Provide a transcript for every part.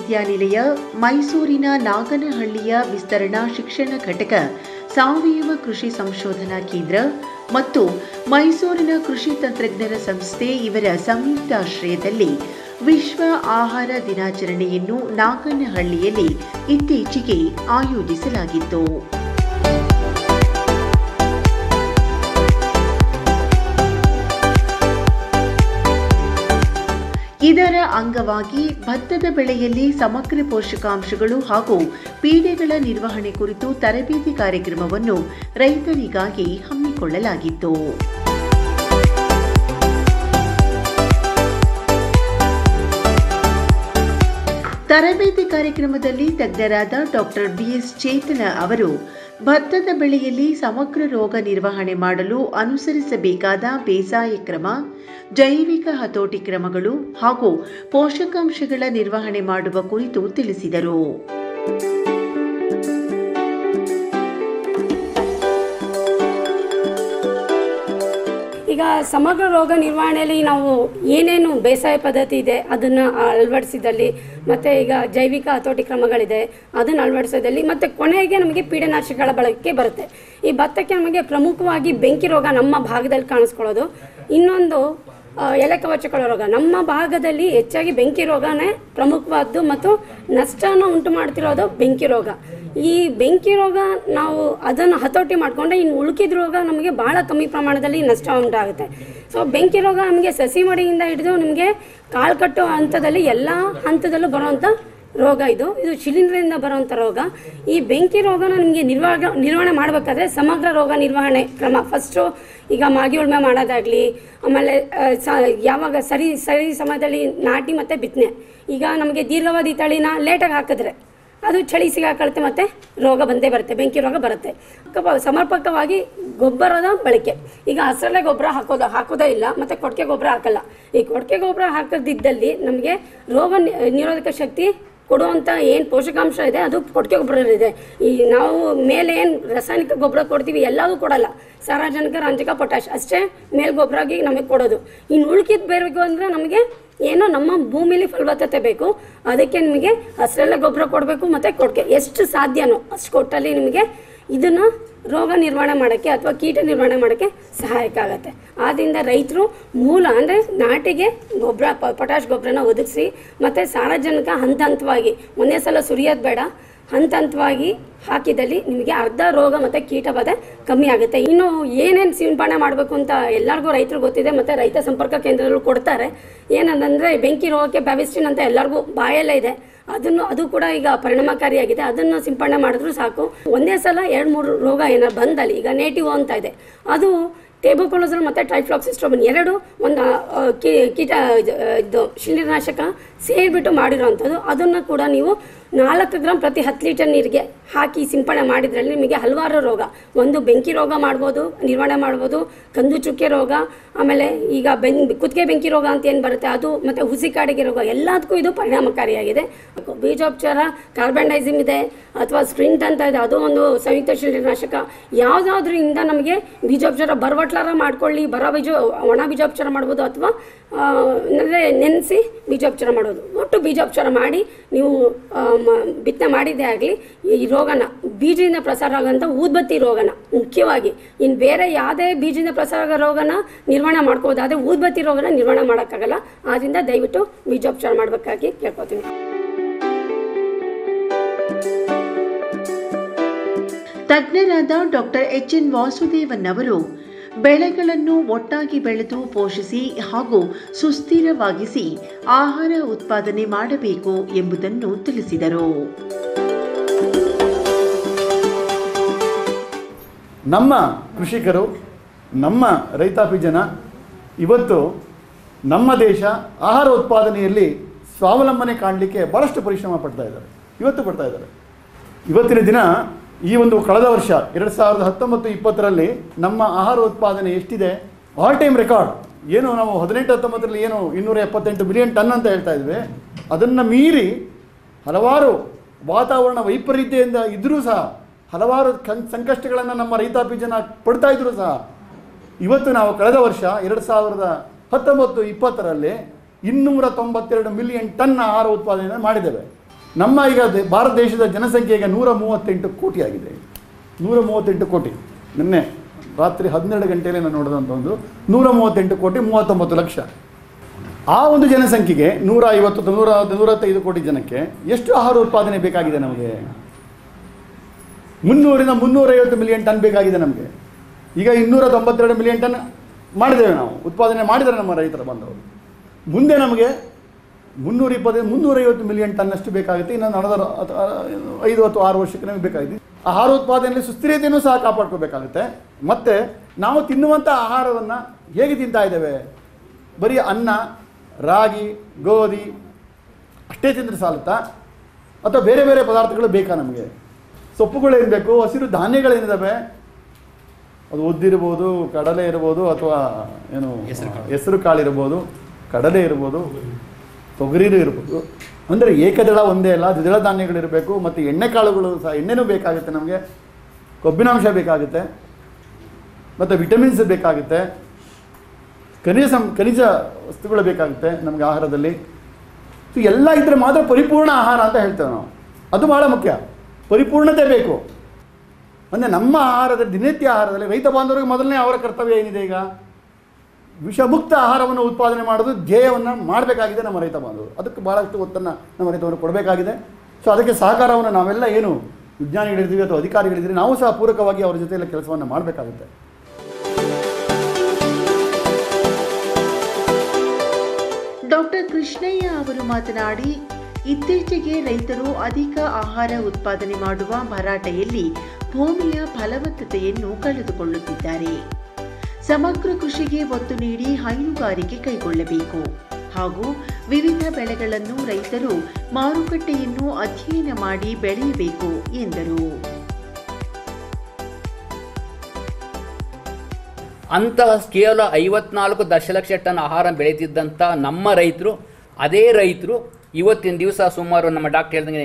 ವಿಶ್ವವಿದ್ಯಾನಿಲಯ, ಮೈಸೂರಿನ ನಾಗನಹಳ್ಳಿಯ ವಿಸ್ತರಣಾ ಶಿಕ್ಷಣ ಘಟಕ, ಸಾವಯವ ಕೃಷಿ ಸಂಶೋಧನಾ ಕೇಂದ್ರ ಮತ್ತು ಮೈಸೂರಿನ ಕೃಷಿ ತಂತ್ರಜ್ಞರ ಸಂಸ್ಥೆ ಇವರ ಸಂಯುಕ್ತಾಶ್ರಯದಲ್ಲಿ ವಿಶ್ವ ಆಹಾರ ದಿನಾಚರಣೆಯನ್ನು ನಾಗನಹಳ್ಳಿಯಲ್ಲಿ ಇತ್ತೀಚೆಗೆ ಆಯೋಜಿಸಲಾಗಿತ್ತು. ಇದರ ಅಂಗವಾಗಿ ಭತ್ತದ ಬೆಳೆಯಲ್ಲಿ ಸಮಗ್ರ ಪೋಷಕಾಂಶಗಳು ಹಾಗೂ ಪೀಡೆಗಳ ನಿರ್ವಹಣೆ ಕುರಿತು ತರಬೇತಿ ಕಾರ್ಯಕ್ರಮವನ್ನು ರೈತರಿಗಾಗಿ ಹಮ್ಮಿಕೊಳ್ಳಲಾಗಿತ್ತು. ತರಬೇತಿ ಕಾರ್ಯಕ್ರಮದಲ್ಲಿ ತಜ್ಞರಾದ ಡಾಕ್ಟರ್ ಬಿಎಸ್ ಚೇತನ ಅವರು ಭತ್ತದ ಬೆಳೆಯಲ್ಲಿ ಸಮಗ್ರ ರೋಗ ನಿರ್ವಹಣೆ ಮಾಡಲು ಅನುಸರಿಸಬೇಕಾದ ಬೇಸಾಯ ಕ್ರಮ, ಜೈವಿಕ ಹತೋಟಿ ಕ್ರಮಗಳು ಹಾಗೂ ಪೋಷಕಾಂಶಗಳ ನಿರ್ವಹಣೆ ಮಾಡುವ ಕುರಿತು ತಿಳಿಸಿದರು. ಈಗ ಸಮಗ್ರ ರೋಗ ನಿರ್ವಹಣೆಯಲ್ಲಿ ನಾವು ಏನೇನು ಬೇಸಾಯ ಪದ್ಧತಿ ಇದೆ ಅದನ್ನು ಅಳವಡಿಸಿದಲ್ಲಿ, ಮತ್ತು ಈಗ ಜೈವಿಕ ಹತೋಟಿ ಕ್ರಮಗಳಿದೆ ಅದನ್ನು ಅಳವಡಿಸೋದಲ್ಲಿ, ಮತ್ತು ಕೊನೆಗೆ ನಮಗೆ ಪೀಡನಾಶಕಗಳ ಬಳಕೆ ಬರುತ್ತೆ. ಈ ಭತ್ತಕ್ಕೆ ನಮಗೆ ಪ್ರಮುಖವಾಗಿ ಬೆಂಕಿ ರೋಗ ನಮ್ಮ ಭಾಗದಲ್ಲಿ ಕಾಣಿಸ್ಕೊಳ್ಳೋದು. ಇನ್ನೊಂದು ಎಲೆ ಕವಚಗಳ ರೋಗ. ನಮ್ಮ ಭಾಗದಲ್ಲಿ ಹೆಚ್ಚಾಗಿ ಬೆಂಕಿ ರೋಗನೇ ಪ್ರಮುಖವಾದ್ದು ಮತ್ತು ನಷ್ಟನ ಉಂಟು ಮಾಡ್ತಿರೋದು ಬೆಂಕಿ ರೋಗ. ಈ ಬೆಂಕಿ ರೋಗ ನಾವು ಅದನ್ನು ಹತೋಟಿ ಮಾಡಿಕೊಂಡ್ರೆ ಇನ್ನು ಉಳುಕಿದ ರೋಗ ನಮಗೆ ಭಾಳ ಕಮ್ಮಿ ಪ್ರಮಾಣದಲ್ಲಿ ನಷ್ಟ ಉಂಟಾಗುತ್ತೆ. ಸೊ ಬೆಂಕಿ ರೋಗ ನಮಗೆ ಸಸಿ ಮಡಿಯಿಂದ ಹಿಡಿದು ನಿಮಗೆ ಕಾಳು ಕಟ್ಟುವ ಹಂತದಲ್ಲಿ ಎಲ್ಲ ಹಂತದಲ್ಲೂ ಬರುವಂಥ ರೋಗ. ಇದು ಶಿಲೀಂಧ್ರದಿಂದ ಬರುವಂಥ ರೋಗ. ಈ ಬೆಂಕಿ ರೋಗನ ನಿಮಗೆ ನಿರ್ವಹಣೆ ಮಾಡಬೇಕಾದ್ರೆ ಸಮಗ್ರ ರೋಗ ನಿರ್ವಹಣೆ ಕ್ರಮ ಫಸ್ಟು ಈಗ ಮಾಗಿ ಉಳುಮೆ ಮಾಡೋದಾಗಲಿ, ಆಮೇಲೆ ಯಾವಾಗ ಸರಿ ಸಮಯದಲ್ಲಿ ನಾಟಿ ಮತ್ತು ಬಿತ್ತನೆ. ಈಗ ನಮಗೆ ದೀರ್ಘಾವಧಿ ತಳಿನ ಲೇಟಾಗಿ ಹಾಕಿದ್ರೆ ಅದು ಚಳಿ ಸಿಗಾಕಳುತ್ತೆ ಮತ್ತು ರೋಗ ಬಂದೇ ಬರುತ್ತೆ, ಬೆಂಕಿ ರೋಗ ಬರುತ್ತೆ. ಸಮರ್ಪಕವಾಗಿ ಗೊಬ್ಬರದ ಬಳಕೆ. ಈಗ ಹಸರಲೆ ಗೊಬ್ಬರ ಹಾಕೋದೇ ಇಲ್ಲ ಮತ್ತು ಕೊಟ್ಟಿಗೆ ಗೊಬ್ಬರ ಹಾಕಲ್ಲ. ಈ ಕೊಟ್ಟಿಗೆ ಗೊಬ್ಬರ ಹಾಕೋದಿದ್ದಲ್ಲಿ ನಮಗೆ ರೋಗ ನಿರೋಧಕ ಶಕ್ತಿ ಕೊಡುವಂಥ ಏನು ಪೋಷಕಾಂಶ ಇದೆ ಅದು ಕೊಟ್ಟಿಗೆ ಗೊಬ್ಬರದಲ್ಲಿದೆ. ಈ ನಾವು ಮೇಲೆ ಏನು ರಾಸಾಯನಿಕ ಗೊಬ್ಬರ ಕೊಡ್ತೀವಿ ಎಲ್ಲವೂ ಕೊಡಲ್ಲ. ಸಾರಜನಕ, ರಂಜಕ, ಪೊಟ್ಯಾಶ್ ಅಷ್ಟೇ ಮೇಲ್ ಗೊಬ್ಬರ ಆಗಿ ನಮಗೆ ಕೊಡೋದು. ಇನ್ನು ಉಳ್ಕಿದ್ದು ಬೇರೆಬೇಕು ಅಂದರೆ ನಮಗೆ ಏನೋ ನಮ್ಮ ಭೂಮಿಲಿ ಫಲವತ್ತತೆ ಬೇಕು. ಅದಕ್ಕೆ ನಿಮಗೆ ಹಸಿರೆಲೆ ಗೊಬ್ಬರ ಕೊಡಬೇಕು ಮತ್ತು ಕೊಟ್ಟಿಗೆ ಎಷ್ಟು ಸಾಧ್ಯನೋ ಅಷ್ಟು ಕೊಟ್ಟಲ್ಲಿ ನಿಮಗೆ ಇದನ್ನು ರೋಗ ನಿರ್ವಹಣೆ ಮಾಡೋಕ್ಕೆ ಅಥವಾ ಕೀಟ ನಿರ್ವಹಣೆ ಮಾಡೋಕ್ಕೆ ಸಹಾಯಕ ಆಗುತ್ತೆ. ಆದ್ದರಿಂದ ರೈತರು ಮೂಲ ಅಂದರೆ ನಾಟಿಗೆ ಗೊಬ್ಬರ ಪೊಟ್ಯಾಶ್ ಗೊಬ್ಬರನ ಒದಗಿಸಿ ಮತ್ತು ಸಾರಜನಕ ಹಂತವಾಗಿ ಒಂದೇ ಸಲ ಸುರಿಯೋದು ಬೇಡ, ಹಂತವಾಗಿ ಹಾಕಿದಲ್ಲಿ ನಿಮಗೆ ಅರ್ಧ ರೋಗ ಮತ್ತು ಕೀಟ ಬಾಧೆ ಕಮ್ಮಿ ಆಗುತ್ತೆ. ಇನ್ನು ಏನೇನು ಸಿಂಪಡಣೆ ಮಾಡಬೇಕು ಅಂತ ಎಲ್ಲರಿಗೂ ರೈತರು ಗೊತ್ತಿದೆ ಮತ್ತು ರೈತ ಸಂಪರ್ಕ ಕೇಂದ್ರಗಳು ಕೊಡ್ತಾರೆ. ಏನಂದರೆ ಬೆಂಕಿ ರೋಗಕ್ಕೆ ಬ್ಯಾವಿಸ್ಟಿನ್ ಅಂತ ಎಲ್ಲರಿಗೂ ಬಾಯಲ್ಲೇ ಇದೆ, ಅದು ಕೂಡ ಈಗ ಪರಿಣಾಮಕಾರಿಯಾಗಿದೆ. ಅದನ್ನು ಸಿಂಪಡಣೆ ಮಾಡಿದ್ರು ಸಾಕು. ಒಂದೇ ಸಲ 2-3 ರೋಗ ಏನಾರು ಬಂದಲ್ಲಿ, ಈಗ ನೇಟಿವ್ ಅಂತ ಇದೆ, ಅದು ಟೇಬುಕೊಲೋಜಲ್ ಮತ್ತು ಟ್ರೈಫ್ಲಾಕ್ಸಿಸ್ಟ್ರೋಬಿನ್ ಎರಡು ಒಂದು ಕೀಟ ಇದು ಶಿಲೀಂಧ್ರನಾಶಕ ಸೇರಿಬಿಟ್ಟು ಮಾಡಿರೋವಂಥದ್ದು. ಅದನ್ನು ಕೂಡ ನೀವು 4 ಗ್ರಾಮ್ ಪ್ರತಿ 10 ಲೀಟರ್ ನೀರಿಗೆ ಹಾಕಿ ಸಿಂಪಡಣೆ ಮಾಡಿದ್ರಲ್ಲಿ ನಿಮಗೆ ಹಲವಾರು ರೋಗ, ಒಂದು ಬೆಂಕಿ ರೋಗ ಮಾಡ್ಬೋದು, ನಿರ್ವಹಣೆ ಮಾಡ್ಬೋದು, ಕಂದು ಚುಕ್ಕೆ ರೋಗ, ಆಮೇಲೆ ಈಗ ಕುತ್ತಿಗೆ ಬೆಂಕಿ ರೋಗ ಅಂತ ಏನು ಬರುತ್ತೆ ಅದು, ಮತ್ತು ಹುಸಿ ಕಾಡಿಗೆ ರೋಗ, ಎಲ್ಲದಕ್ಕೂ ಇದು ಪರಿಣಾಮಕಾರಿಯಾಗಿದೆ. ಬೀಜೋಪಚಾರ ಕಾರ್ಬನ್ಡೈಸಿಮ್ ಇದೆ ಅಥವಾ ಸ್ಪ್ರಿಂಟ್ ಅಂತ ಇದೆ, ಅದು ಒಂದು ಸಂಯುಕ್ತ ಶಿಲೀಂಧ್ರನಾಶಕ. ಯಾವುದಾದ್ರಿಂದ ನಮಗೆ ಬೀಜೋಪಚಾರ ಬರವಟ್ಲಾರ ಮಾಡ್ಕೊಳ್ಳಿ, ಒಣ ಬೀಜೋಪಚಾರ ಮಾಡ್ಬೋದು ಅಥವಾ ಅಂದರೆ ನೆನೆಸಿ ಬೀಜೋಪಚಾರ ಮಾಡೋದು. ಒಟ್ಟು ಬೀಜೋಪಚಾರ ಮಾಡಿ ನೀವು ಬಿತ್ತನೆ ಮಾಡಿದ್ದೇ ಆಗಲಿ ಈ ರೋಗನ ಬೀಜದಿಂದ ಪ್ರಸಾರ ಆಗೋಂಥ ಊದ್ಬತ್ತಿ ರೋಗನ ಮುಖ್ಯವಾಗಿ, ಇನ್ನು ಬೇರೆ ಯಾವುದೇ ಬೀಜದಿಂದ ಪ್ರಸಾರ ಆಗೋ ರೋಗನ ನಿರ್ವಹಣೆ ಮಾಡ್ಕೋಬೋದು, ಆದರೆ ಊದ್ಬತ್ತಿ ರೋಗನ ನಿರ್ವಹಣೆ ಮಾಡೋಕ್ಕಾಗಲ್ಲ. ಆದ್ದರಿಂದ ದಯವಿಟ್ಟು ಬೀಜೋಪಚಾರ ಮಾಡಬೇಕಾಗಿ ಕೇಳ್ಕೊತೀನಿ. ತಜ್ಞರಾದ ಡಾಕ್ಟರ್ ಎಚ್.ಎನ್. ವಾಸುದೇವನ್ ಅವರು ಬೆಳೆಗಳನ್ನು ಒಟ್ಟಾಗಿ ಬೆಳೆದು ಪೋಷಿಸಿ ಹಾಗೂ ಸುಸ್ಥಿರವಾಗಿಸಿ ಆಹಾರ ಉತ್ಪಾದನೆ ಮಾಡಬೇಕು ಎಂಬುದನ್ನು ತಿಳಿಸಿದರು. ನಮ್ಮ ಕೃಷಿಕರು, ನಮ್ಮ ರೈತಾಪಿ ಜನ ಇವತ್ತು ನಮ್ಮ ದೇಶ ಆಹಾರ ಉತ್ಪಾದನೆಯಲ್ಲಿ ಸ್ವಾವಲಂಬನೆ ಕಾಣಲಿಕ್ಕೆ ಭಾಳಷ್ಟು ಪರಿಶ್ರಮ ಪಡ್ತಾ ಇದ್ದಾರೆ. ಇವತ್ತಿನ ದಿನ ಈ ಒಂದು ಕಳೆದ ವರ್ಷ 2019-20 ನಮ್ಮ ಆಹಾರ ಉತ್ಪಾದನೆ ಎಷ್ಟಿದೆ, ಆಲ್ ಟೈಮ್ ರೆಕಾರ್ಡ್. ಏನು ನಾವು 18-19 ಏನು 278 ಮಿಲಿಯನ್ ಟನ್ ಅಂತ ಹೇಳ್ತಾ ಇದ್ವಿ, ಅದನ್ನು ಮೀರಿ ಹಲವಾರು ವಾತಾವರಣ ವೈಪರೀತ್ಯದಿಂದ ಇದ್ದರೂ ಸಹ ಹಲವಾರು ಸಂಕಷ್ಟಗಳನ್ನು ನಮ್ಮ ರೈತಾಪಿ ಜನ ಪಡ್ತಾ ಇದ್ದರೂ ಸಹ ಇವತ್ತು ನಾವು ಕಳೆದ ವರ್ಷ 2019-20 292 ಮಿಲಿಯನ್ ಟನ್ ಆಹಾರ ಉತ್ಪಾದನೆ ಮಾಡಿದ್ದೇವೆ. ನಮ್ಮ ಈಗ ಭಾರತ ದೇಶದ ಜನಸಂಖ್ಯೆ ಈಗ 138 ಕೋಟಿ ಆಗಿದೆ. 138 ಕೋಟಿ. ನಿನ್ನೆ ರಾತ್ರಿ 12 ಗಂಟೆಯಲ್ಲಿ ನಾನು ನೋಡಿದಂಥ ಒಂದು 138 ಕೋಟಿ 39 ಲಕ್ಷ. ಆ ಒಂದು ಜನಸಂಖ್ಯೆಗೆ 150-105 ಕೋಟಿ ಜನಕ್ಕೆ ಎಷ್ಟು ಆಹಾರ ಉತ್ಪಾದನೆ ಬೇಕಾಗಿದೆ ನಮಗೆ? 300-350 ಮಿಲಿಯನ್ ಟನ್ ಬೇಕಾಗಿದೆ ನಮಗೆ. ಈಗ 292 ಮಿಲಿಯನ್ ಟನ್ ಮಾಡಿದ್ದೇವೆ, ನಾವು ಉತ್ಪಾದನೆ ಮಾಡಿದರೆ ನಮ್ಮ ರೈತರ ಬಂದವರು. ಮುಂದೆ ನಮಗೆ 350 ಮಿಲಿಯನ್ ಟನ್ನಷ್ಟು ಬೇಕಾಗುತ್ತೆ. ಇನ್ನೊಂದು 5 ಅಥವಾ 6 ವರ್ಷಕ್ಕೆ ನಮಗೆ ಬೇಕಾಗಿದೆ. ಆಹಾರ ಉತ್ಪಾದನೆಯಲ್ಲಿ ಸುಸ್ಥಿರತೆಯನ್ನು ಸಹ ಕಾಪಾಡ್ಕೋಬೇಕಾಗುತ್ತೆ. ಮತ್ತು ನಾವು ತಿನ್ನುವಂಥ ಆಹಾರವನ್ನು ಹೇಗೆ ತಿಂತಾ ಇದ್ದೇವೆ? ಬರೀ ಅನ್ನ, ರಾಗಿ, ಗೋಧಿ ಅಷ್ಟೇ ತಿಂದರೆ ಸಾಲುತ್ತಾ? ಅಥವಾ ಬೇರೆ ಬೇರೆ ಪದಾರ್ಥಗಳು ಬೇಕಾ ನಮಗೆ? ಸೊಪ್ಪುಗಳೇನು ಬೇಕು, ಹಸಿರು ಧಾನ್ಯಗಳೇನಿದ್ದಾವೆ, ಅದು ಉದ್ದಿರ್ಬೋದು, ಕಡಲೆ ಇರ್ಬೋದು, ಅಥವಾ ಏನು ಹೆಸರು ಕಾಳು ಇರ್ಬೋದು, ಕಡಲೆ ಇರ್ಬೋದು, ತೊಗರಿನೂ ಇರ್ಬೋದು. ಅಂದರೆ ಏಕದಳ ಒಂದೇ ಅಲ್ಲ, ದ್ವಿದಳ ಧಾನ್ಯಗಳಿರಬೇಕು. ಮತ್ತು ಎಣ್ಣೆಕಾಳುಗಳು ಸಹ, ಎಣ್ಣೆನೂ ಬೇಕಾಗುತ್ತೆ ನಮಗೆ, ಕೊಬ್ಬಿನಾಂಶ ಬೇಕಾಗುತ್ತೆ, ಮತ್ತು ವಿಟಮಿನ್ಸ್ ಬೇಕಾಗುತ್ತೆ, ಖನಿಜ ವಸ್ತುಗಳು ಬೇಕಾಗುತ್ತೆ ನಮಗೆ ಆಹಾರದಲ್ಲಿ. ಸೊ ಎಲ್ಲ ಇದ್ದರೆ ಮಾತ್ರ ಪರಿಪೂರ್ಣ ಆಹಾರ ಅಂತ ಹೇಳ್ತೇವೆ ನಾವು. ಅದು ಭಾಳ ಮುಖ್ಯ, ಪರಿಪೂರ್ಣತೆ ಬೇಕು. ಅಂದರೆ ನಮ್ಮ ಆಹಾರದಲ್ಲಿ, ದಿನನಿತ್ಯ ಆಹಾರದಲ್ಲಿ ರೈತ ಬಾಂಧವರಿಗೆ ಮೊದಲನೇ ಅವರ ಕರ್ತವ್ಯ ಏನಿದೆ? ಈಗ ವಿಷಮುಕ್ತ ಆಹಾರವನ್ನು ಉತ್ಪಾದನೆ ಮಾಡೋದು ಧ್ಯೇಯವನ್ನು ಮಾಡಬೇಕಾಗಿದೆ ನಮ್ಮ ರೈತ ಬಾಂಧವರು. ಅದಕ್ಕೆ ಭಾಳಷ್ಟು ಒತ್ತನ್ನು ನಮ್ಮ ರೈತವರು ಕೊಡಬೇಕಾಗಿದೆ. ಸೊ ಅದಕ್ಕೆ ಸಹಕಾರವನ್ನು ನಾವೆಲ್ಲ ಏನು ವಿಜ್ಞಾನಿಗಳಿರ್ತೀವಿ ಅಥವಾ ಅಧಿಕಾರಿಗಳಿದ್ದೀವಿ, ನಾವು ಸಹ ಪೂರಕವಾಗಿ ಅವರ ಜೊತೆಯಲ್ಲಿ ಕೆಲಸವನ್ನು ಮಾಡಬೇಕಾಗುತ್ತೆ. ಡಾಕ್ಟರ್ ಕೃಷ್ಣಯ್ಯ ಅವರು ಮಾತನಾಡಿ, ಇತ್ತೀಚೆಗೆ ರೈತರು ಅಧಿಕ ಆಹಾರ ಉತ್ಪಾದನೆ ಮಾಡುವ ಭರಾಟೆಯಲ್ಲಿ ಭೂಮಿಯ ಫಲವತ್ತತೆಯನ್ನು ಕಳೆದುಕೊಳ್ಳುತ್ತಿದ್ದಾರೆ. ಸಮಗ್ರ ಕೃಷಿಗೆ ಒತ್ತು ನೀಡಿ ಹೈನುಗಾರಿಕೆ ಕೈಗೊಳ್ಳಬೇಕು ಹಾಗೂ ವಿವಿಧ ಬೆಳೆಗಳನ್ನು ರೈತರು ಮಾರುಕಟ್ಟೆಯನ್ನು ಅಧ್ಯಯನ ಮಾಡಿ ಬೆಳೆಯಬೇಕು ಎಂದರು. ಅಂತಹ ಕೇವಲ 54 ದಶಲಕ್ಷ ಟನ್ ಆಹಾರ ಬೆಳೀತಿದ್ದಂಥ ನಮ್ಮ ರೈತರು, ಅದೇ ರೈತರು ಇವತ್ತಿನ ದಿವಸ ಸುಮಾರು ನಮ್ಮ ಡಾಕ್ಟರ್ ಹೇಳ್ದಂಗೆ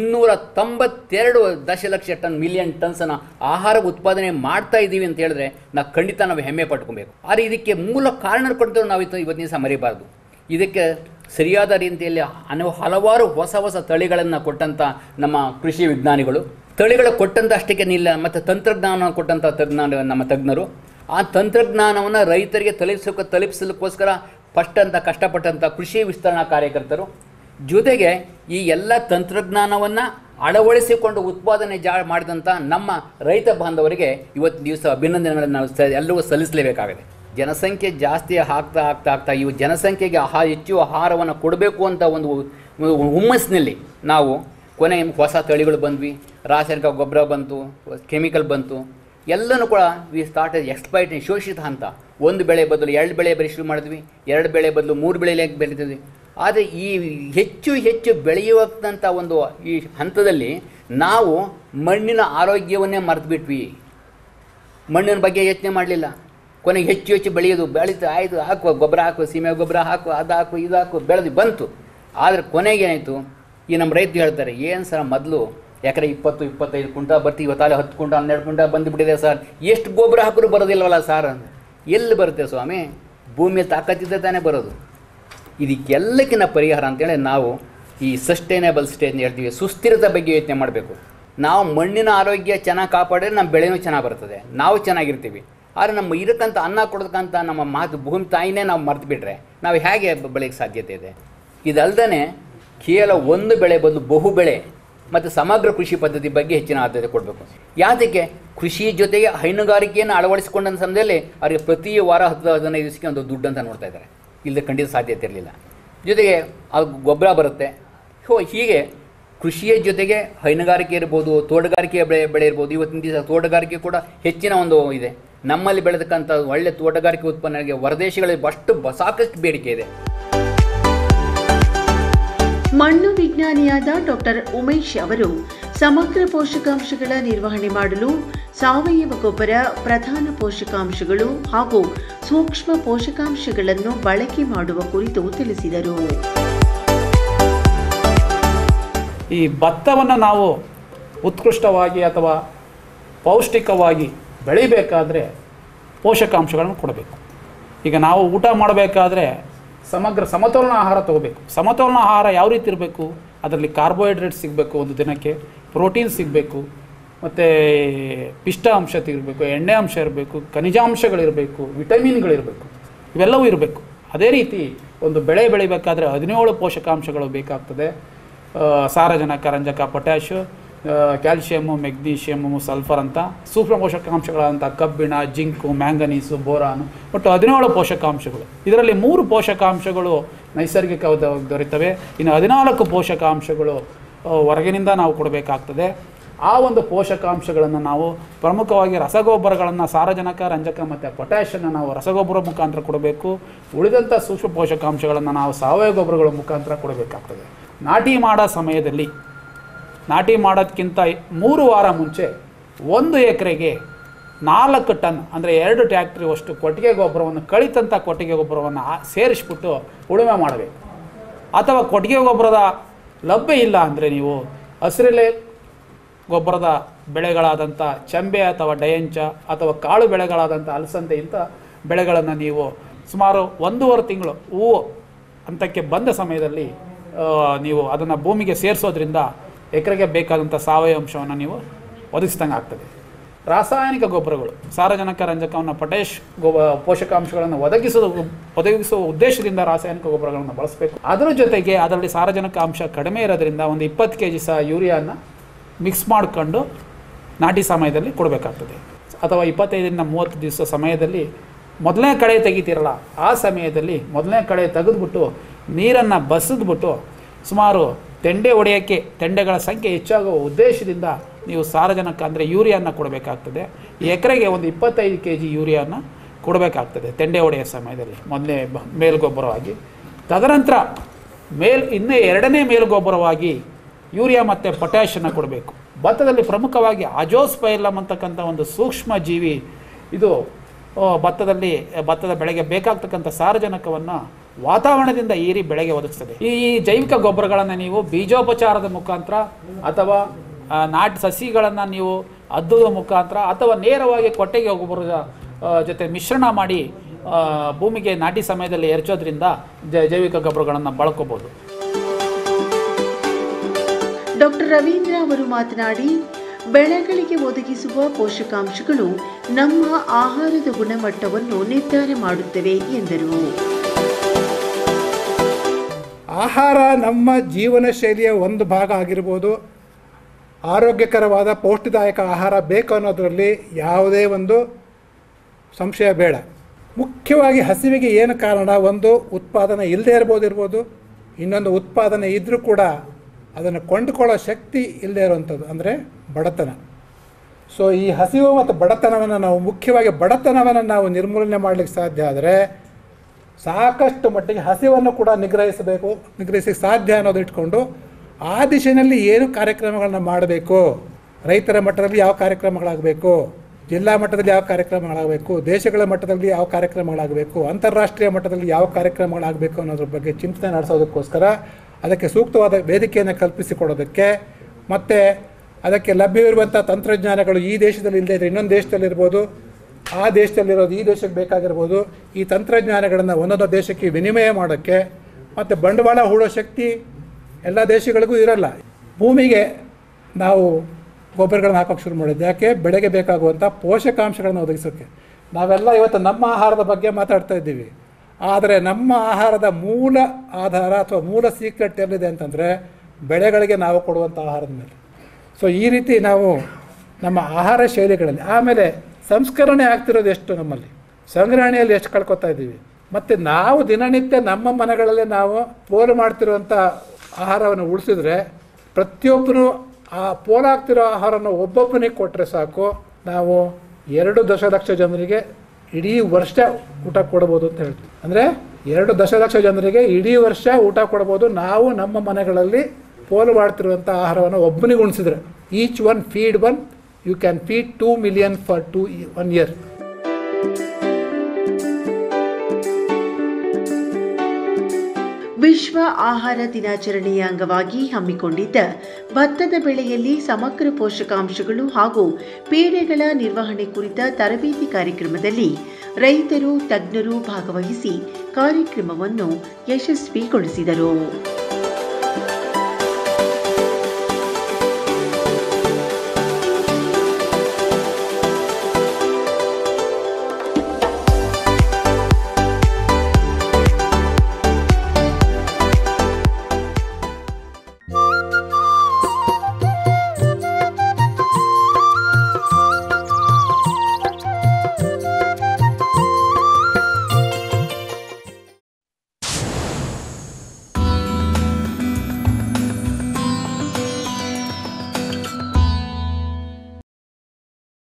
292 ದಶಲಕ್ಷ ಟನ್ ಮಿಲಿಯನ್ ಟನ್ಸನ್ನು ಆಹಾರ ಉತ್ಪಾದನೆ ಮಾಡ್ತಾ ಇದ್ದೀವಿ ಅಂತ ಹೇಳಿದ್ರೆ ಖಂಡಿತ ನಾವು ಹೆಮ್ಮೆ ಪಟ್ಕೊಬೇಕು. ಆದರೆ ಇದಕ್ಕೆ ಮೂಲ ಕಾರಣ ಕೊಟ್ಟು ನಾವು ಇವತ್ತಿನ ದಿವಸ ಮರಿಬಾರ್ದು. ಇದಕ್ಕೆ ಸರಿಯಾದ ರೀತಿಯಲ್ಲಿ ಹಲವಾರು ಹೊಸ ತಳಿಗಳನ್ನು ಕೊಟ್ಟಂಥ ನಮ್ಮ ಕೃಷಿ ವಿಜ್ಞಾನಿಗಳು, ತಳಿಗಳ ಕೊಟ್ಟಂಥ ಅಷ್ಟಕ್ಕೆ ನಿಲ್ಲ, ಮತ್ತು ತಂತ್ರಜ್ಞಾನ ಕೊಟ್ಟಂಥ ನಮ್ಮ ತಜ್ಞರು, ಆ ತಂತ್ರಜ್ಞಾನವನ್ನು ರೈತರಿಗೆ ತಲುಪಿಸಲಿಕ್ಕೋಸ್ಕರ ಕಷ್ಟಪಟ್ಟಂಥ ಕೃಷಿ ವಿಸ್ತರಣಾ ಕಾರ್ಯಕರ್ತರು, ಜೊತೆಗೆ ಈ ಎಲ್ಲ ತಂತ್ರಜ್ಞಾನವನ್ನು ಅಳವಡಿಸಿಕೊಂಡು ಉತ್ಪಾದನೆ ಮಾಡಿದಂಥ ನಮ್ಮ ರೈತ ಬಾಂಧವರಿಗೆ ಇವತ್ತು ದಿವಸ ಅಭಿನಂದನೆಗಳನ್ನು ನಾವು ಎಲ್ಲವೂ ಸಲ್ಲಿಸಲೇಬೇಕಾಗಿದೆ. ಜನಸಂಖ್ಯೆ ಜಾಸ್ತಿ ಆಗ್ತಾ ಇವು ಜನಸಂಖ್ಯೆಗೆ ಹೆಚ್ಚು ಆಹಾರವನ್ನು ಕೊಡಬೇಕು ಅಂತ ಒಂದು ಹುಮ್ಮಸ್ಸಿನಲ್ಲಿ ನಾವು ಕೊನೆ ಹೊಸ ತಳಿಗಳು ಬಂದ್ವಿ, ರಾಸಾಯನಿಕ ಗೊಬ್ಬರ ಬಂತು, ಕೆಮಿಕಲ್ ಬಂತು, ಎಲ್ಲನೂ ಕೂಡ ವಿ ಸ್ಟಾರ್ಟ್ ಎಕ್ಸ್ಪ್ಲೈಟ್ ಶೋಷಿತ ಹಂತ. ಒಂದು ಬೆಳೆ ಬದಲು 2 ಬೆಳೆ ಬೆಳೆ ಶುರು ಮಾಡಿದ್ವಿ, 2 ಬೆಳೆ ಬದಲು 3 ಬೆಳೆ ಬೆಳೀತಿದ್ವಿ. ಆದರೆ ಈ ಹೆಚ್ಚು ಬೆಳೆಯುವಂಥ ಒಂದು ಈ ಹಂತದಲ್ಲಿ ನಾವು ಮಣ್ಣಿನ ಆರೋಗ್ಯವನ್ನೇ ಮರೆತುಬಿಟ್ವಿ. ಮಣ್ಣಿನ ಬಗ್ಗೆ ಯೋಚನೆ ಮಾಡಲಿಲ್ಲ. ಕೊನೆಗೆ ಹೆಚ್ಚು ಬೆಳೀತು, ಆಯಿತು, ಹಾಕುವ ಗೊಬ್ಬರ ಹಾಕುವ, ಸೀಮೆ ಗೊಬ್ಬರ ಹಾಕುವ, ಅದು ಹಾಕು ಇದು ಹಾಕು, ಬೆಳೆದು ಬಂತು. ಆದರೆ ಕೊನೆಗೆ ಏನಾಯಿತು, ಈ ನಮ್ಮ ರೈತರು ಹೇಳ್ತಾರೆ, ಏನು ಸರ್ ಮೊದಲು ಎಕರೆ 20-25 ಕ್ವಿಂಟಲ್ ಬರ್ತೀವಿ, ಇವತ್ತಾಲೆ 10 ಕ್ವಿಂಟಲ್ 12 ಕ್ವಿಂಟಲ್ ಬಂದುಬಿಟ್ಟಿದೆ ಸರ್, ಎಷ್ಟು ಗೊಬ್ಬರ ಹಾಕಿದ್ರು ಬರೋದಿಲ್ಲವಲ್ಲ ಸರ್. ಎಲ್ಲಿ ಬರುತ್ತೆ ಸ್ವಾಮಿ? ಭೂಮಿಯ ತಾಕತ್ತಿದ್ದ ತಾನೇ ಬರೋದು. ಇದಕ್ಕೆಲ್ಲಕ್ಕಿಂತ ಪರಿಹಾರ ಅಂತೇಳಿ ನಾವು ಈ ಸಸ್ಟೈನೇಬಲ್ ಸ್ಟೇಜ್ ಹೇಳ್ತೀವಿ, ಸುಸ್ಥಿರತೆ ಬಗ್ಗೆ ಯೋಚನೆ ಮಾಡಬೇಕು. ನಾವು ಮಣ್ಣಿನ ಆರೋಗ್ಯ ಚೆನ್ನಾಗಿ ಕಾಪಾಡಿದ್ರೆ ನಮ್ಮ ಬೆಳೆನೂ ಚೆನ್ನಾಗಿ ಬರ್ತದೆ, ನಾವು ಚೆನ್ನಾಗಿರ್ತೀವಿ. ಆದರೆ ನಮ್ಮ ಇರಕ್ಕಂಥ ಅನ್ನ ಕೊಡೋದಕ್ಕಂಥ ನಮ್ಮ ಭೂಮಿ ತಾಯಿನೇ ನಾವು ಮರೆತು ಬಿಟ್ಟರೆ ನಾವು ಹೇಗೆ ಬೆಳೆಯೋಕ್ಕೆ ಸಾಧ್ಯತೆ ಇದೆ? ಇದಲ್ದೇ ಕೇವಲ ಒಂದು ಬೆಳೆ ಬದಲು ಬಹು ಬೆಳೆ ಮತ್ತು ಸಮಗ್ರ ಕೃಷಿ ಪದ್ಧತಿ ಬಗ್ಗೆ ಹೆಚ್ಚಿನ ಆದ್ಯತೆ ಕೊಡಬೇಕು. ಯಾತಕ್ಕೆ? ಕೃಷಿ ಜೊತೆಗೆ ಹೈನುಗಾರಿಕೆಯನ್ನು ಅಳವಡಿಸಿಕೊಂಡ ಸಮಯದಲ್ಲಿ ಅವರಿಗೆ ಪ್ರತಿ ವಾರ 10-15 ದಿವಸಕ್ಕೆ ಒಂದು ದುಡ್ಡು ಅಂತ ನೋಡ್ತಾ ಇದ್ದಾರೆ. ಇಲ್ಲದೆ ಖಂಡಿತ ಸಾಧ್ಯತೆ ಇರಲಿಲ್ಲ. ಜೊತೆಗೆ ಅದು ಗೊಬ್ಬರ ಬರುತ್ತೆ. ಹೀಗೆ ಕೃಷಿಯ ಜೊತೆಗೆ ಹೈನುಗಾರಿಕೆ ಇರ್ಬೋದು, ತೋಟಗಾರಿಕೆ ಬೆಳೆ ಇರ್ಬೋದು. ಇವತ್ತಿನ ದಿವಸ ತೋಟಗಾರಿಕೆ ಕೂಡ ಹೆಚ್ಚಿನ ಒಂದು ಇದೆ. ನಮ್ಮಲ್ಲಿ ಬೆಳೆದಕ್ಕಂಥ ಒಳ್ಳೆ ತೋಟಗಾರಿಕೆ ಉತ್ಪನ್ನಗಳಿಗೆ ಹೊರದೇಶಗಳಲ್ಲಿ ಸಾಕಷ್ಟು ಬೇಡಿಕೆ ಇದೆ. ಮಣ್ಣು ವಿಜ್ಞಾನಿಯಾದ ಡಾಕ್ಟರ್ ಉಮೇಶ್ ಅವರು ಸಮಗ್ರ ಪೋಷಕಾಂಶಗಳ ನಿರ್ವಹಣೆ ಮಾಡಲು ಸಾವಯವ ಗೊಬ್ಬರ, ಪ್ರಧಾನ ಪೋಷಕಾಂಶಗಳು ಹಾಗೂ ಸೂಕ್ಷ್ಮ ಪೋಷಕಾಂಶಗಳನ್ನು ಬಳಕೆ ಮಾಡುವ ಕುರಿತು ತಿಳಿಸಿದರು. ಈ ಭತ್ತವನ್ನು ನಾವು ಉತ್ಕೃಷ್ಟವಾಗಿ ಅಥವಾ ಪೌಷ್ಟಿಕವಾಗಿ ಬೆಳಿಬೇಕಾದ್ರೆ ಪೋಷಕಾಂಶಗಳನ್ನು ಕೊಡಬೇಕು. ಈಗ ನಾವು ಊಟ ಮಾಡಬೇಕಾದ್ರೆ ಸಮತೋಲನ ಆಹಾರ ತಗೋಬೇಕು. ಸಮತೋಲನ ಆಹಾರ ಯಾವ ರೀತಿ ಇರಬೇಕು? ಅದರಲ್ಲಿ ಕಾರ್ಬೋಹೈಡ್ರೇಟ್ ಸಿಗಬೇಕು ಒಂದು ದಿನಕ್ಕೆ, ಪ್ರೋಟೀನ್ ಸಿಗಬೇಕು, ಮತ್ತು ಪಿಷ್ಟ ಅಂಶ ಇರಬೇಕು, ಎಣ್ಣೆ ಅಂಶ ಇರಬೇಕು, ಖನಿಜಾಂಶಗಳಿರಬೇಕು, ವಿಟಮಿನ್ಗಳಿರಬೇಕು, ಇವೆಲ್ಲವೂ ಇರಬೇಕು. ಅದೇ ರೀತಿ ಒಂದು ಬೆಳೆ ಬೆಳಿಬೇಕಾದ್ರೆ 17 ಪೋಷಕಾಂಶಗಳು ಬೇಕಾಗ್ತದೆ. ಸಾರಜನಕ, ರಂಜಕ, ಪೊಟ್ಯಾಶು, ಕ್ಯಾಲ್ಶಿಯಮ್ಮು, ಮೆಗ್ನೀಷಿಯಮ್ಮು, ಸಲ್ಫರ್ ಅಂತ ಸೂಕ್ಷ್ಮ ಪೋಷಕಾಂಶಗಳಂತ ಕಬ್ಬಿಣ, ಜಿಂಕು, ಮ್ಯಾಂಗನೀಸು, ಬೋರಾನು, ಒಟ್ಟು 17 ಪೋಷಕಾಂಶಗಳು. ಇದರಲ್ಲಿ 3 ಪೋಷಕಾಂಶಗಳು ನೈಸರ್ಗಿಕವಾಗಿ ದೊರೆತವೆ. ಇನ್ನು 14 ಪೋಷಕಾಂಶಗಳು ಹೊರಗಿನಿಂದ ನಾವು ಕೊಡಬೇಕಾಗ್ತದೆ. ಆ ಒಂದು ಪೋಷಕಾಂಶಗಳನ್ನು ನಾವು ಪ್ರಮುಖವಾಗಿ ರಸಗೊಬ್ಬರಗಳನ್ನು, ಸಾರಜನಕ, ರಂಜಕ ಮತ್ತು ಪೊಟ್ಯಾಷನ್ನು ನಾವು ರಸಗೊಬ್ಬರ ಮುಖಾಂತರ ಕೊಡಬೇಕು. ಉಳಿದಂಥ ಸೂಕ್ಷ್ಮ ಪೋಷಕಾಂಶಗಳನ್ನು ನಾವು ಸಾವಯವ ಗೊಬ್ಬರಗಳ ಮುಖಾಂತರ ಕೊಡಬೇಕಾಗ್ತದೆ. ನಾಟಿ ಮಾಡೋ ಸಮಯದಲ್ಲಿ, ನಾಟಿ ಮಾಡೋದಕ್ಕಿಂತ 3 ವಾರ ಮುಂಚೆ 1 ಎಕರೆಗೆ 4 ಟನ್ ಅಂದರೆ 2 ಟ್ಯಾಕ್ಟ್ರಿ ಅಷ್ಟು ಕೊಟ್ಟಿಗೆ ಗೊಬ್ಬರವನ್ನು, ಕಳಿತಂಥ ಕೊಟ್ಟಿಗೆ ಗೊಬ್ಬರವನ್ನು ಸೇರಿಸ್ಬಿಟ್ಟು ಉಳುಮೆ ಮಾಡಬೇಕು. ಅಥವಾ ಕೊಟ್ಟಿಗೆ ಗೊಬ್ಬರದ ಲಭ್ಯ ಇಲ್ಲ ಅಂದರೆ ನೀವು ಹಸಿರೆಲೆ ಗೊಬ್ಬರದ ಬೆಳೆಗಳಾದಂಥ ಚೆಂಬೆ ಅಥವಾ ಡಯಂಚ ಅಥವಾ ಕಾಳು ಬೆಳೆಗಳಾದಂಥ ಅಲಸಂದೆ ಇಂಥ ಬೆಳೆಗಳನ್ನು ನೀವು ಸುಮಾರು 1.5 ತಿಂಗಳು ಹೂವು ಹಂತಕ್ಕೆ ಬಂದ ಸಮಯದಲ್ಲಿ ನೀವು ಅದನ್ನು ಭೂಮಿಗೆ ಸೇರಿಸೋದ್ರಿಂದ ಎಕರೆಗೆ ಬೇಕಾದಂಥ ಸಾವಯವ ಅಂಶವನ್ನು ನೀವು ಒದಗಿಸಿದಂಗೆ ಆಗ್ತದೆ. ರಾಸಾಯನಿಕ ಗೊಬ್ಬರಗಳು, ಸಾರಜನಕ, ರಂಜಕವನ್ನು, ಪೊಟ್ಯಾಷ್ ಪೋಷಕಾಂಶಗಳನ್ನು ಒದಗಿಸುವ ಉದ್ದೇಶದಿಂದ ರಾಸಾಯನಿಕ ಗೊಬ್ಬರಗಳನ್ನು ಬಳಸಬೇಕು. ಅದರ ಜೊತೆಗೆ ಅದರಲ್ಲಿ ಸಾರಜನಕ ಅಂಶ ಕಡಿಮೆ ಇರೋದ್ರಿಂದ ಒಂದು 20 kg ಸಹ ಯೂರಿಯಾನ ಮಿಕ್ಸ್ ಮಾಡಿಕೊಂಡು ನಾಟಿ ಸಮಯದಲ್ಲಿ ಕೊಡಬೇಕಾಗ್ತದೆ. ಅಥವಾ 25ರಿಂದ 30 ದಿವಸ ಸಮಯದಲ್ಲಿ ಮೊದಲನೇ ಕಳೆ ತೆಗಿತೀರಲ್ಲ, ಆ ಸಮಯದಲ್ಲಿ ಮೊದಲನೇ ಕಳೆ ತೆಗೆದುಬಿಟ್ಟು ನೀರನ್ನು ಬಸಿದ್ಬಿಟ್ಟು ಸುಮಾರು ತೆಂಡೆ ಹೊಡೆಯೋಕ್ಕೆ, ತೆಂಡೆಗಳ ಸಂಖ್ಯೆ ಹೆಚ್ಚಾಗುವ ಉದ್ದೇಶದಿಂದ ನೀವು ಸಾರಜನಕ ಅಂದರೆ ಯೂರಿಯಾನ ಕೊಡಬೇಕಾಗ್ತದೆ. ಎಕರೆಗೆ ಒಂದು 25 kg ಯೂರಿಯಾನ ಕೊಡಬೇಕಾಗ್ತದೆ ತೆಂಡೆ ಹೊಡೆಯೋ ಸಮಯದಲ್ಲಿ, ಮೊದಲನೇ ಮೇಲ್ಗೊಬ್ಬರವಾಗಿ. ತದನಂತರ ಇನ್ನೂ 2ನೇ ಮೇಲ್ಗೊಬ್ಬರವಾಗಿ ಯೂರಿಯಾ ಮತ್ತು ಪೊಟ್ಯಾಷನ್ನು ಕೊಡಬೇಕು. ಭತ್ತದಲ್ಲಿ ಪ್ರಮುಖವಾಗಿ ಅಜೋಸ್ಪೈರಲಮ್ ಅಂತಕ್ಕಂಥ ಒಂದು ಸೂಕ್ಷ್ಮ ಜೀವಿ, ಇದು ಭತ್ತದ ಬೆಳೆಗೆ ಬೇಕಾಗ್ತಕ್ಕಂಥ ಸಾರಜನಕವನ್ನು ವಾತಾವರಣದಿಂದ ಹೀರಿ ಬೆಳೆಗೆ ಒದಗಿಸ್ತದೆ. ಈ ಜೈವಿಕ ಗೊಬ್ಬರಗಳನ್ನು ನೀವು ಬೀಜೋಪಚಾರದ ಮುಖಾಂತರ ಅಥವಾ ನಾಟಿ ಸಸಿಗಳನ್ನು ನೀವು ಅದ್ದುವ ಮುಖಾಂತರ ಅಥವಾ ನೇರವಾಗಿ ಕೊಟ್ಟಿಗೆ ಗೊಬ್ಬರದ ಜೊತೆ ಮಿಶ್ರಣ ಮಾಡಿ ಭೂಮಿಗೆ ನಾಟಿ ಸಮಯದಲ್ಲಿ ಎರಚೋದ್ರಿಂದ ಜೈವಿಕ ಗೊಬ್ಬರಗಳನ್ನು ಬಳಕೋಬಹುದು. ಡಾಕ್ಟರ್ ರವೀಂದ್ರ ಅವರು ಮಾತನಾಡಿ, ಬೆಳೆಗಳಿಗೆ ಒದಗಿಸುವ ಪೋಷಕಾಂಶಗಳು ನಮ್ಮ ಆಹಾರದ ಗುಣಮಟ್ಟವನ್ನು ನಿರ್ಧಾರ ಮಾಡುತ್ತವೆ ಎಂದರು. ಆಹಾರ ನಮ್ಮ ಜೀವನ ಶೈಲಿಯ ಒಂದು ಭಾಗ ಆಗಿರ್ಬೋದು. ಆರೋಗ್ಯಕರವಾದ ಪೌಷ್ಟಿದಾಯಕ ಆಹಾರ ಬೇಕು ಅನ್ನೋದರಲ್ಲಿ ಯಾವುದೇ ಒಂದು ಸಂಶಯ ಬೇಡ. ಮುಖ್ಯವಾಗಿ ಹಸಿವಿಗೆ ಏನು ಕಾರಣ? ಒಂದು, ಉತ್ಪಾದನೆ ಇಲ್ಲದೆ ಇರ್ಬೋದು. ಇನ್ನೊಂದು, ಉತ್ಪಾದನೆ ಇದ್ದರೂ ಕೂಡ ಅದನ್ನು ಕೊಂಡುಕೊಳ್ಳೋ ಶಕ್ತಿ ಇಲ್ಲದೆ ಇರುವಂಥದ್ದು, ಅಂದರೆ ಬಡತನ. ಸೊ ಈ ಹಸಿವು ಮತ್ತು ಬಡತನವನ್ನು ನಾವು ಮುಖ್ಯವಾಗಿ ನಾವು ನಿರ್ಮೂಲನೆ ಮಾಡಲಿಕ್ಕೆ ಸಾಧ್ಯ ಆದರೆ ಸಾಕಷ್ಟು ಮಟ್ಟಿಗೆ ಹಸಿವನ್ನು ಕೂಡ ನಿಗ್ರಹಿಸಲಿಕ್ಕೆ ಸಾಧ್ಯ ಅನ್ನೋದು ಇಟ್ಕೊಂಡು ಆ ದಿಶೆಯಲ್ಲಿ ಏನು ಕಾರ್ಯಕ್ರಮಗಳನ್ನ ಮಾಡಬೇಕು, ರೈತರ ಮಟ್ಟದಲ್ಲಿ ಯಾವ ಕಾರ್ಯಕ್ರಮಗಳಾಗಬೇಕು, ಜಿಲ್ಲಾ ಮಟ್ಟದಲ್ಲಿ ಯಾವ ಕಾರ್ಯಕ್ರಮಗಳಾಗಬೇಕು, ದೇಶಗಳ ಮಟ್ಟದಲ್ಲಿ ಯಾವ ಕಾರ್ಯಕ್ರಮಗಳಾಗಬೇಕು, ಅಂತಾರಾಷ್ಟ್ರೀಯ ಮಟ್ಟದಲ್ಲಿ ಯಾವ ಕಾರ್ಯಕ್ರಮಗಳಾಗಬೇಕು ಅನ್ನೋದ್ರ ಬಗ್ಗೆ ಚಿಂತನೆ ನಡೆಸೋದಕ್ಕೋಸ್ಕರ ಅದಕ್ಕೆ ಸೂಕ್ತವಾದ ವೇದಿಕೆಯನ್ನು ಕಲ್ಪಿಸಿಕೊಡೋದಕ್ಕೆ, ಮತ್ತು ಅದಕ್ಕೆ ಲಭ್ಯವಿರುವಂಥ ತಂತ್ರಜ್ಞಾನಗಳು ಈ ದೇಶದಲ್ಲಿ ಇಲ್ಲದೇ ಇದ್ದರೆ ಇನ್ನೊಂದು ದೇಶದಲ್ಲಿರ್ಬೋದು, ಆ ದೇಶದಲ್ಲಿರೋದು ಈ ದೇಶಕ್ಕೆ ಬೇಕಾಗಿರ್ಬೋದು, ಈ ತಂತ್ರಜ್ಞಾನಗಳನ್ನು ಒಂದೊಂದು ದೇಶಕ್ಕೆ ವಿನಿಮಯ ಮಾಡೋಕ್ಕೆ, ಮತ್ತು ಬಂಡವಾಳ ಹೂಡೋ ಶಕ್ತಿ ಎಲ್ಲ ದೇಶಗಳಿಗೂ ಇರಲ್ಲ. ಭೂಮಿಗೆ ನಾವು ಗೊಬ್ಬರಗಳನ್ನು ಹಾಕೋಕ್ಕೆ ಶುರು ಮಾಡಿದ್ದು ಯಾಕೆ? ಬೆಳೆಗೆ ಬೇಕಾಗುವಂಥ ಪೋಷಕಾಂಶಗಳನ್ನು ಒದಗಿಸೋಕ್ಕೆ. ನಾವೆಲ್ಲ ಇವತ್ತು ನಮ್ಮ ಆಹಾರದ ಬಗ್ಗೆ ಮಾತಾಡ್ತಾ ಇದ್ದೀವಿ, ಆದರೆ ನಮ್ಮ ಆಹಾರದ ಮೂಲ ಆಧಾರ ಅಥವಾ ಮೂಲ ಸೀಕ್ರೆಟ್ ಎಲ್ಲಿದೆ ಅಂತಂದರೆ ಬೆಳೆಗಳಿಗೆ ನಾವು ಕೊಡುವಂಥ ಆಹಾರದ ಮೇಲೆ. ಸೊ ಈ ರೀತಿ ನಾವು ನಮ್ಮ ಆಹಾರ ಶೈಲಿಗಳಲ್ಲಿ, ಆಮೇಲೆ ಸಂಸ್ಕರಣೆ ಆಗ್ತಿರೋದು ಎಷ್ಟು, ನಮ್ಮಲ್ಲಿ ಸಂಗ್ರಹಣೆಯಲ್ಲಿ ಎಷ್ಟು ಕಳ್ಕೊತಾ ಇದ್ದೀವಿ, ಮತ್ತು ನಾವು ದಿನನಿತ್ಯ ನಮ್ಮ ಮನೆಗಳಲ್ಲೇ ನಾವು ಪೋಲು ಮಾಡ್ತಿರುವಂಥ ಆಹಾರವನ್ನು ಉಳಿಸಿದ್ರೆ ಪ್ರತಿಯೊಬ್ಬರು ಆ ಪೋಲಾಗ್ತಿರೋ ಆಹಾರವನ್ನು ಒಬ್ಬೊಬ್ಬನಿಗೆ ಕೊಟ್ಟರೆ ಸಾಕು, ನಾವು 2 ದಶಲಕ್ಷ ಜನರಿಗೆ ಇಡೀ ವರ್ಷ ಊಟ ಕೊಡ್ಬೋದು ಅಂತ ಹೇಳ್ತೀವಿ. ಅಂದರೆ 2 ದಶಲಕ್ಷ ಜನರಿಗೆ ಇಡೀ ವರ್ಷ ಊಟ ಕೊಡ್ಬೋದು ನಾವು ನಮ್ಮ ಮನೆಗಳಲ್ಲಿ ಪೋಲು ಮಾಡ್ತಿರುವಂಥ ಆಹಾರವನ್ನು ಒಬ್ಬನಿಗೆ ಉಣಿಸಿದ್ರೆ. Each one feed one, you can feed 2 million for 1 year. ವಿಶ್ವ ಆಹಾರ ದಿನಾಚರಣೆಯ ಅಂಗವಾಗಿ ಹಮ್ಮಿಕೊಂಡಿದ್ದ ಭತ್ತದ ಬೆಳೆಯಲ್ಲಿ ಸಮಗ್ರ ಪೋಷಕಾಂಶಗಳು ಹಾಗೂ ಪೀಡೆಗಳ ನಿರ್ವಹಣೆ ಕುರಿತ ತರಬೇತಿ ಕಾರ್ಯಕ್ರಮದಲ್ಲಿ ರೈತರು, ತಜ್ಞರು ಭಾಗವಹಿಸಿ ಕಾರ್ಯಕ್ರಮವನ್ನು ಯಶಸ್ವಿಗೊಳಿಸಿದರು.